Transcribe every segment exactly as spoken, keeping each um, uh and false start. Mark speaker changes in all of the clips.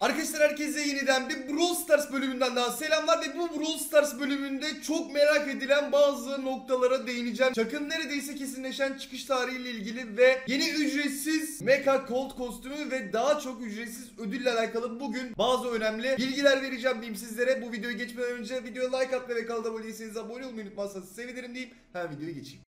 Speaker 1: Arkadaşlar herkese yeniden bir Brawl Stars bölümünden daha selamlar ve bu Brawl Stars bölümünde çok merak edilen bazı noktalara değineceğim. Chuck'ın neredeyse kesinleşen çıkış tarihiyle ilgili ve yeni ücretsiz Mecha Colt kostümü ve daha çok ücretsiz ödülle alakalı bugün bazı önemli bilgiler vereceğim diyeyim sizlere. Bu videoyu geçmeden önce videoya like atmayı ve kanala abone değilseniz abone olmayı unutmazsanız sevinirim diyeyim. Hemen videoya geçeyim.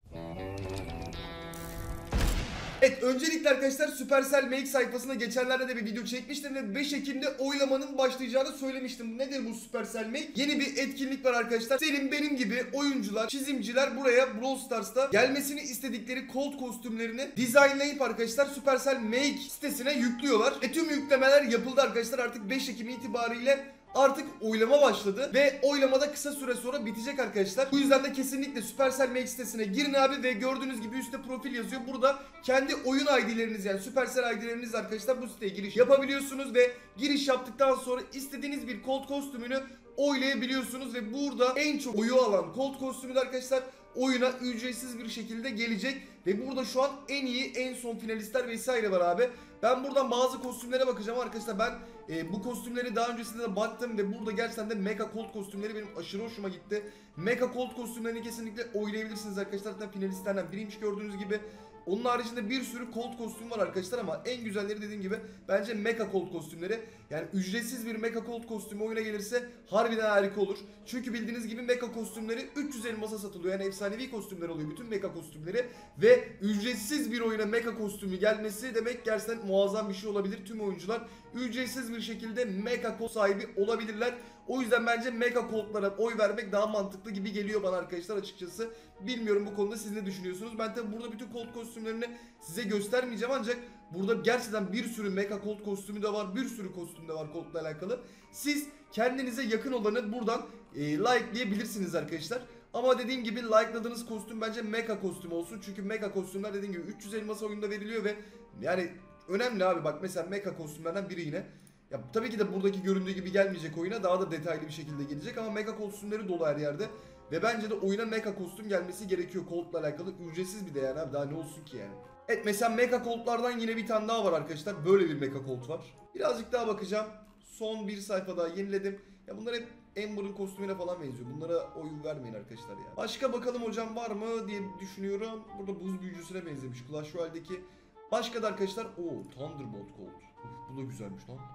Speaker 1: Evet, öncelikle arkadaşlar Supercell Make sayfasına geçenlerde de bir video çekmiştim ve beş Ekim'de oylamanın başlayacağını söylemiştim. Nedir bu Supercell Make? Yeni bir etkinlik var arkadaşlar. Senin benim gibi oyuncular, çizimciler buraya Brawl Stars'ta gelmesini istedikleri Colt kostümlerini dizaynlayıp arkadaşlar Supercell Make sitesine yüklüyorlar. E tüm yüklemeler yapıldı arkadaşlar. Artık beş Ekim itibariyle artık oylama başladı ve oylamada kısa süre sonra bitecek arkadaşlar. Bu yüzden de kesinlikle Supercell Make sitesine girin abi ve gördüğünüz gibi üstte profil yazıyor. Burada kendi oyun I D'leriniz, yani Supercell I D'leriniz arkadaşlar, bu siteye giriş yapabiliyorsunuz ve giriş yaptıktan sonra istediğiniz bir Colt kostümünü oylayabiliyorsunuz ve burada en çok oyu alan Colt kostümü de arkadaşlar oyuna ücretsiz bir şekilde gelecek ve burada şu an en iyi, en son finalistler vesaire var abi. Ben buradan bazı kostümlere bakacağım arkadaşlar. Ben e, bu kostümleri daha öncesinde de baktım ve burada gerçekten de Mecha Colt kostümleri benim aşırı hoşuma gitti. Mecha Colt kostümlerini kesinlikle oylayabilirsiniz arkadaşlar. Zaten finalistlerden biriymiş gördüğünüz gibi. Onun haricinde bir sürü Colt kostüm var arkadaşlar ama en güzelleri dediğim gibi bence Mecha Colt kostümleri. Yani ücretsiz bir Mecha Colt kostümü oyuna gelirse harbiden harika olur. Çünkü bildiğiniz gibi Mecha kostümleri üç yüz elmasa satılıyor. Yani efsanevi kostümler oluyor bütün Mecha kostümleri. Ve ücretsiz bir oyuna Mecha kostümü gelmesi demek gerçekten muazzam bir şey olabilir. Tüm oyuncular ücretsiz bir şekilde Mecha Colt sahibi olabilirler. O yüzden bence Mecha Colt'lara oy vermek daha mantıklı gibi geliyor bana arkadaşlar açıkçası. Bilmiyorum bu konuda siz ne düşünüyorsunuz? Ben tabi burada bütün Colt kostümlerini size göstermeyeceğim ancak burada gerçekten bir sürü Mecha Colt kostümü de var. Bir sürü kostüm de var Colt'la alakalı. Siz kendinize yakın olanı buradan e, likelayabilirsiniz arkadaşlar. Ama dediğim gibi likeladığınız kostüm bence Mecha kostüm olsun. Çünkü Mecha kostümler dediğim gibi üç yüz elmas oyunda veriliyor ve yani önemli abi. Bak mesela Mecha kostümlerden biri yine. Ya tabii ki de buradaki göründüğü gibi gelmeyecek oyuna, daha da detaylı bir şekilde gelecek ama Mecha kostümleri dolu her yerde. Ve bence de oyuna Mecha kostüm gelmesi gerekiyor Colt'la alakalı. Ücretsiz bir de yani abi, daha ne olsun ki yani. Evet, mesela Mecha Colt'lardan yine bir tane daha var arkadaşlar. Böyle bir Mecha Colt var. Birazcık daha bakacağım. Son bir sayfa daha yeniledim. Ya bunlar hep Amber'ın kostümüne falan benziyor. Bunlara oyun vermeyin arkadaşlar ya. Başka bakalım hocam var mı diye düşünüyorum. Burada buz büyücüsüne benzemiş Clash Royale'deki. Başka da arkadaşlar. Oo, Thunderbolt Colt. Uf, bu da güzelmiş lan.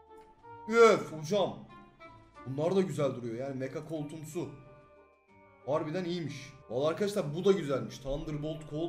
Speaker 1: Öf hocam. Bunlar da güzel duruyor yani Mecha Colt'umsu. Harbiden iyiymiş. Vallahi arkadaşlar bu da güzelmiş. Thunderbolt Colt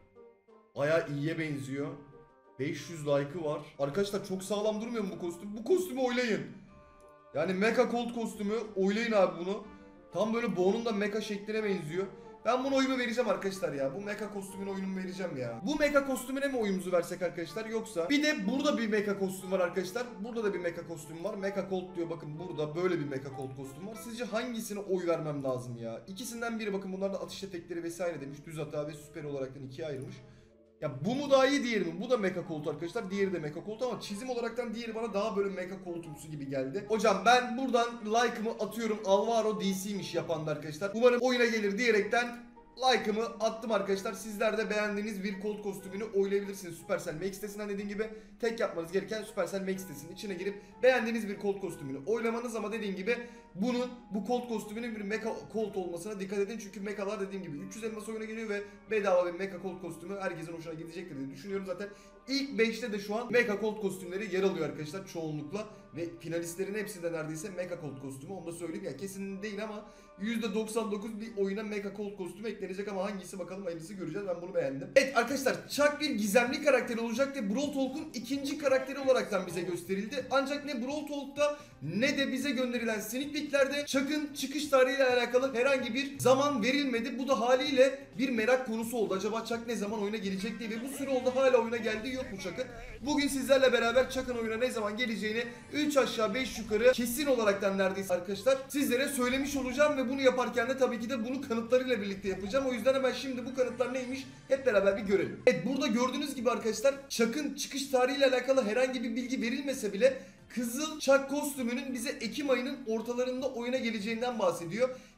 Speaker 1: bayağı iyiye benziyor. beş yüz like'ı var. Arkadaşlar çok sağlam durmuyor mu bu kostüm? Bu kostümü oylayın. Yani Mecha Colt kostümü oylayın abi bunu. Tam böyle Bo'nun da Mecha şekline benziyor. Ben bunu oyumu vereceğim arkadaşlar ya. Bu Mecha kostümüne oyunumu vereceğim ya. Bu Mecha kostümüne mi oyumuzu versek arkadaşlar, yoksa bir de burada bir Mecha kostüm var arkadaşlar. Burada da bir Mecha kostüm var. Mecha Colt diyor, bakın burada böyle bir Mecha Colt kostüm var. Sizce hangisine oy vermem lazım ya? İkisinden biri, bakın bunlar da atış efektleri vesaire demiş. Düz hata ve süper olaraktan ikiye ayırmış. Ya bu mu daha iyi, diğeri mi? Bu da Mecha Colt arkadaşlar. Diğeri de Mecha Colt ama çizim olaraktan diğeri bana daha böyle Mecha Colt'umsu gibi geldi. Hocam ben buradan like'ımı atıyorum. Alvaro D C'ymiş yapan da arkadaşlar. Umarım oyuna gelir diyerekten like'ımı attım arkadaşlar. Sizler de beğendiğiniz bir Colt kostümünü oylayabilirsiniz Supercell Make sitesinden. Dediğim gibi tek yapmanız gereken Supercell Make sitesinin içine girip beğendiğiniz bir Colt kostümünü oylamanız, ama dediğim gibi bunun, bu Colt kostümünün bir Mecha Colt olmasına dikkat edin. Çünkü Mecha'lar dediğim gibi üç yüz elmas oyuna geliyor ve bedava bir Mecha Colt kostümü herkesin hoşuna gidecektir diye düşünüyorum. Zaten ilk beşte de şu an Mecha Colt kostümleri yer alıyor arkadaşlar çoğunlukla ve finalistlerin hepsi de neredeyse Mecha Colt kostümü, onu da söyleyeyim ya, kesin değil ama yüzde doksan dokuz bir oyuna Mecha Colt kostümü eklenecek ama hangisi bakalım, hayırlısı göreceğiz. Ben bunu beğendim. Evet arkadaşlar, Chuck bir gizemli karakteri olacak ve Brawl Talk'un ikinci karakteri olaraktan bize gösterildi. Ancak ne Brawl Talk'ta ne de bize gönderilen sneak peeklerde Chuck'ın çıkış tarihiyle alakalı herhangi bir zaman verilmedi. Bu da haliyle bir merak konusu oldu. Acaba Chuck ne zaman oyuna gelecek diye ve bu süre oldu hala oyuna geldiği yok bu Chuck'ın. Bugün sizlerle beraber Chuck'ın oyuna ne zaman geleceğini üç aşağı beş yukarı kesin olaraktan neredeyse arkadaşlar sizlere söylemiş olacağım ve bunu yaparken de tabii ki de bunu kanıtlarıyla birlikte yapacağım. O yüzden hemen şimdi bu kanıtlar neymiş hep beraber bir görelim. Evet, burada gördüğünüz gibi arkadaşlar Chuck'ın çıkış tarihiyle alakalı herhangi bir bilgi verilmese bile Kızıl Chuck kostümünün bize Ekim ayının ortalarında oyuna geleceğinden bahsediyor.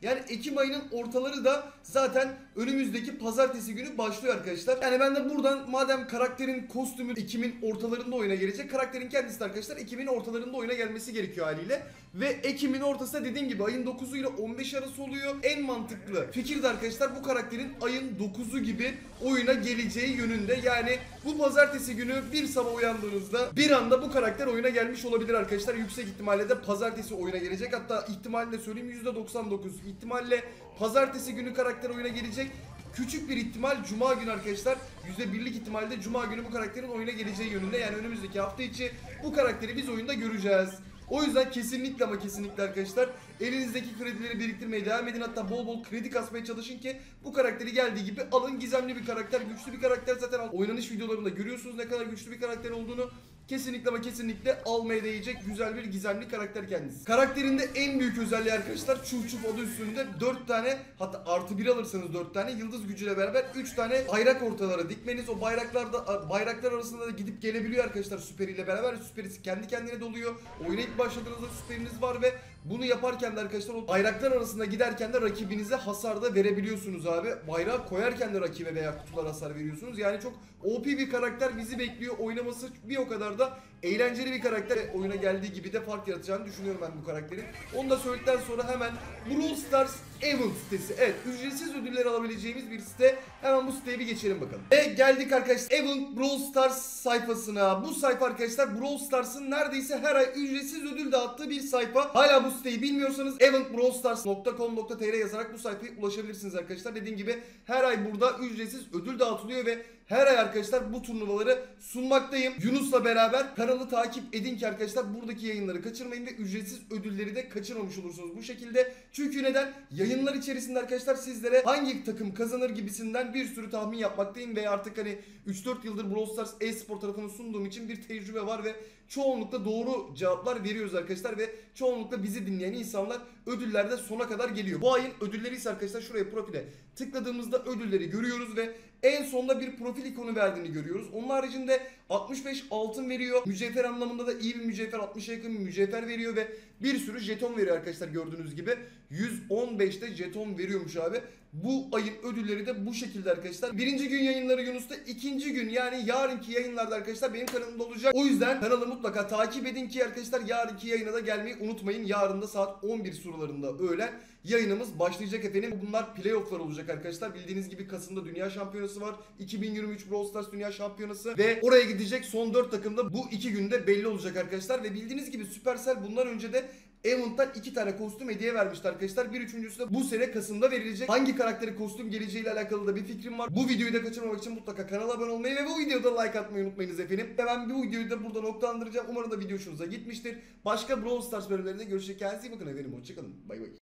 Speaker 1: Yani Ekim ayının ortaları da zaten önümüzdeki pazartesi günü başlıyor arkadaşlar. Yani ben de buradan madem karakterin kostümü Ekim'in ortalarında oyuna gelecek, karakterin kendisi de arkadaşlar Ekim'in ortalarında oyuna gelmesi gerekiyor haliyle. Ve Ekim'in ortası da dediğim gibi ayın dokuzu ile on beş arası oluyor. En mantıklı fikir de arkadaşlar bu karakterin ayın dokuzu gibi oyuna geleceği yönünde. Yani bu pazartesi günü bir sabah uyandığınızda bir anda bu karakter oyuna gelmiş olabilir arkadaşlar. Yüksek ihtimalle de pazartesi oyuna gelecek. Hatta ihtimalle söyleyeyim yüzde doksan dokuz ihtimalle pazartesi günü karakter oyuna gelecek. Küçük bir ihtimal Cuma günü arkadaşlar. yüzde birlik ihtimalle Cuma günü bu karakterin oyuna geleceği yönünde. Yani önümüzdeki hafta içi bu karakteri biz oyunda göreceğiz. O yüzden kesinlikle ama kesinlikle arkadaşlar elinizdeki kredileri biriktirmeye devam edin. Hatta bol bol kredi kasmaya çalışın ki bu karakteri geldiği gibi alın. Gizemli bir karakter, güçlü bir karakter, zaten oynanış videolarında görüyorsunuz ne kadar güçlü bir karakter olduğunu. Kesinlikle ama kesinlikle almaya değecek güzel bir gizemli karakter kendisi. Karakterinde en büyük özelliği arkadaşlar Çuf Çuf adı üstünde dört tane, hatta artı bir alırsanız dört tane yıldız gücüyle beraber üç tane bayrak ortalara dikmeniz. O bayraklarda bayraklar arasında da gidip gelebiliyor arkadaşlar süperiyle beraber. Süperisi kendi kendine doluyor. Oyuna ilk başladığınızda süperiniz var ve bunu yaparken de arkadaşlar o bayraklar arasında giderken de rakibinize hasar da verebiliyorsunuz abi. Bayrağı koyarken de rakibe veya kutulara hasar veriyorsunuz. Yani çok O P bir karakter bizi bekliyor. Oynaması bir o kadar da eğlenceli bir karakter. Oyuna geldiği gibi de fark yaratacağını düşünüyorum ben bu karakterin. Onu da söyledikten sonra hemen Brawl Stars Event sitesi. Evet, ücretsiz ödüller alabileceğimiz bir site. Hemen bu siteye bir geçelim bakalım. Ve geldik arkadaşlar Event Brawl Stars sayfasına. Bu sayfa arkadaşlar Brawl Stars'ın neredeyse her ay ücretsiz ödül dağıttığı bir sayfa. Hala bu siteyi bilmiyorsanız event brawl stars nokta com nokta tr yazarak bu sayfaya ulaşabilirsiniz arkadaşlar. Dediğim gibi her ay burada ücretsiz ödül dağıtılıyor ve her ay arkadaşlar bu turnuvaları sunmaktayım. Yunus'la beraber kanalı takip edin ki arkadaşlar buradaki yayınları kaçırmayın ve ücretsiz ödülleri de kaçırmamış olursunuz bu şekilde. Çünkü neden? Yayınlar içerisinde arkadaşlar sizlere hangi takım kazanır gibisinden bir sürü tahmin yapmaktayım ve artık hani üç dört yıldır Brawl Stars e-spor tarafını sunduğum için bir tecrübe var ve çoğunlukla doğru cevaplar veriyoruz arkadaşlar ve çoğunlukla bizi dinleyen insanlar ödüllerde sona kadar geliyor. Bu ayın ödülleri ise arkadaşlar şuraya profile tıkladığımızda ödülleri görüyoruz ve en sonda bir profil ikonu verdiğini görüyoruz. Onun haricinde altmış beş altın veriyor. Mücevher anlamında da iyi bir mücevher, altmışa yakın bir mücevher veriyor ve bir sürü jeton veriyor arkadaşlar gördüğünüz gibi. yüz on beşte jeton veriyormuş abi. Bu ayın ödülleri de bu şekilde arkadaşlar. Birinci gün yayınları Yunus'ta, ikinci gün yani yarınki yayınlarda arkadaşlar benim kanalımda olacak. O yüzden kanalı mutlaka takip edin ki arkadaşlar yarınki yayına da gelmeyi unutmayın. Yarın da saat on bir sularında öğlen yayınımız başlayacak efendim. Bunlar playofflar olacak arkadaşlar. Bildiğiniz gibi Kasım'da Dünya Şampiyonası var. iki bin yirmi üç Brawl Stars Dünya Şampiyonası ve oraya gidecek son dört takım da bu iki günde belli olacak arkadaşlar. Ve bildiğiniz gibi Supercell bundan önce de Event'tan iki tane kostüm hediye vermişti arkadaşlar. Bir üçüncüsü de bu sene Kasım'da verilecek. Hangi karakteri kostüm geleceğiyle alakalı da bir fikrim var. Bu videoyu da kaçırmamak için mutlaka kanala abone olmayı ve bu videoda like atmayı unutmayınız efendim. Ve ben bu videoyu da burada noktalandıracağım. Umarım da video hoşunuza gitmiştir. Başka Brawl Stars bölümlerinde görüşeceğiz. Kendinize iyi bakın efendim. Hoşçakalın. Bay bay.